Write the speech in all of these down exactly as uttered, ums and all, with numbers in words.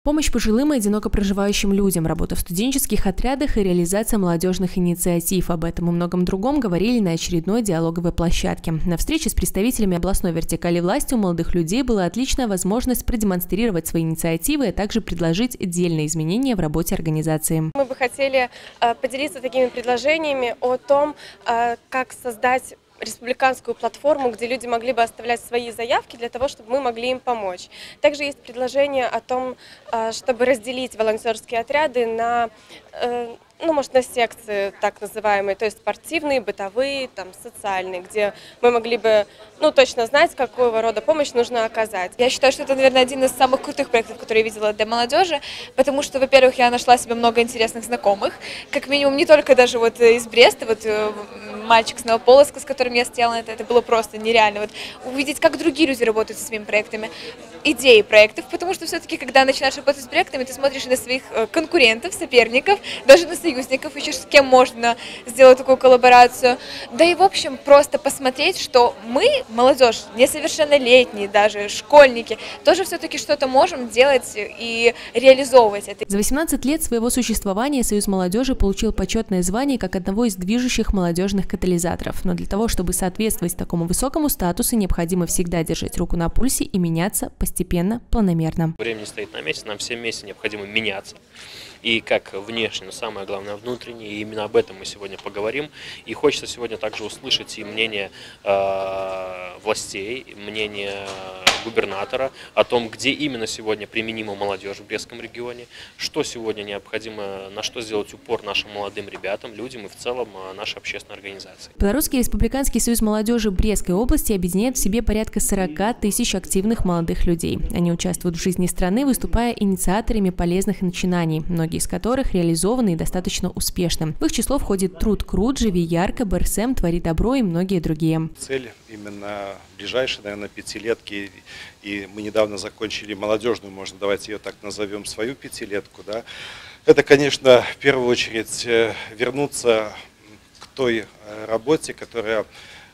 Помощь пожилым и одиноко проживающим людям, работа в студенческих отрядах и реализация молодежных инициатив. Об этом и многом другом говорили на очередной диалоговой площадке. На встрече с представителями областной вертикали власти у молодых людей была отличная возможность продемонстрировать свои инициативы, а также предложить отдельные изменения в работе организации. Мы бы хотели поделиться такими предложениями о том, как создать республиканскую платформу, где люди могли бы оставлять свои заявки для того, чтобы мы могли им помочь. Также есть предложение о том, чтобы разделить волонтерские отряды на, ну, может, на секции так называемые, то есть спортивные, бытовые, там, социальные, где мы могли бы, ну, точно знать, какого рода помощь нужно оказать. Я считаю, что это, наверное, один из самых крутых проектов, которые я видела для молодежи, потому что, во-первых, я нашла себе много интересных знакомых, как минимум не только даже вот из Бреста, вот мальчик с Новополоцка, с которым я стояла, это, это было просто нереально. Вот увидеть, как другие люди работают со своими проектами, идеи проектов, потому что все-таки, когда начинаешь работать с проектами, ты смотришь на своих конкурентов, соперников, даже на союзников, ищешь, с кем можно сделать такую коллаборацию. Да и, в общем, просто посмотреть, что мы, молодежь, несовершеннолетние даже, школьники, тоже все-таки что-то можем делать и реализовывать это. За восемнадцать лет своего существования Союз молодежи получил почетное звание как одного из движущих молодежных катализаторов. Но для того, чтобы соответствовать такому высокому статусу, необходимо всегда держать руку на пульсе и меняться постепенно, планомерно. Время не стоит на месте, нам всем вместе необходимо меняться. И как внешне, но самое главное внутренне, и именно об этом мы сегодня поговорим. И хочется сегодня также услышать и мнение э, властей, и мнение губернатора о том, где именно сегодня применима молодежь в Брестском регионе, что сегодня необходимо, на что сделать упор нашим молодым ребятам, людям и в целом нашей общественной организации. Белорусский республиканский союз молодежи Брестской области объединяет в себе порядка сорока тысяч активных молодых людей. Они участвуют в жизни страны, выступая инициаторами полезных начинаний, многие из которых реализованы и достаточно успешны. В их число входит труд КРУТ, Живи ярко, БРСМ, Твори добро и многие другие. Цель именно ближайшей, наверное, пятилетки, и мы недавно закончили молодежную, можно давайте ее так назовем, свою пятилетку, да, это, конечно, в первую очередь вернуться к той работе, которая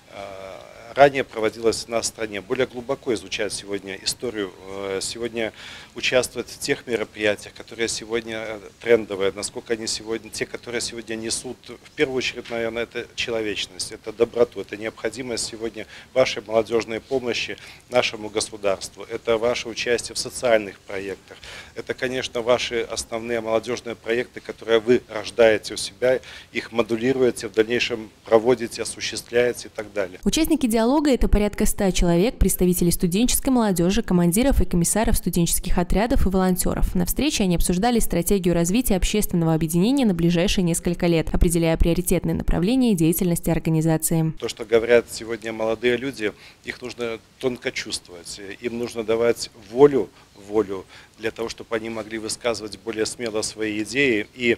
ранее проводилась на стране, более глубоко изучать сегодня историю, сегодня участвовать в тех мероприятиях, которые сегодня трендовые, насколько они сегодня, те, которые сегодня несут, в первую очередь, наверное, это человечность, это доброту, это необходимость сегодня вашей молодежной помощи нашему государству, это ваше участие в социальных проектах, это, конечно, ваши основные молодежные проекты, которые вы рождаете у себя, их модулируете, в дальнейшем проводите, осуществляете и так далее. Участники диалога Диалога – это порядка ста человек, представителей студенческой молодежи, командиров и комиссаров студенческих отрядов и волонтеров. На встрече они обсуждали стратегию развития общественного объединения на ближайшие несколько лет, определяя приоритетные направления деятельности организации. То, что говорят сегодня молодые люди, их нужно тонко чувствовать, им нужно давать волю, волю для того, чтобы они могли высказывать более смело свои идеи и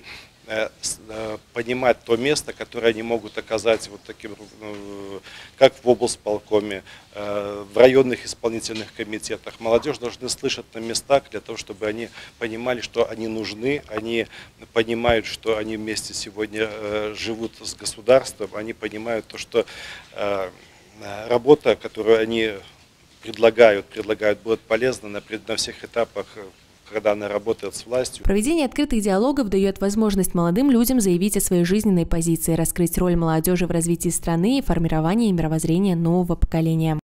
понимать то место, которое они могут оказать вот таким, как в облсполкоме, в районных исполнительных комитетах. Молодежь должны слышать на местах для того, чтобы они понимали, что они нужны, они понимают, что они вместе сегодня живут с государством, они понимают то, что работа, которую они предлагают, предлагают, будет полезна на, на всех этапах, когда она работает с властью. Проведение открытых диалогов дает возможность молодым людям заявить о своей жизненной позиции, раскрыть роль молодежи в развитии страны и формировании мировоззрения нового поколения.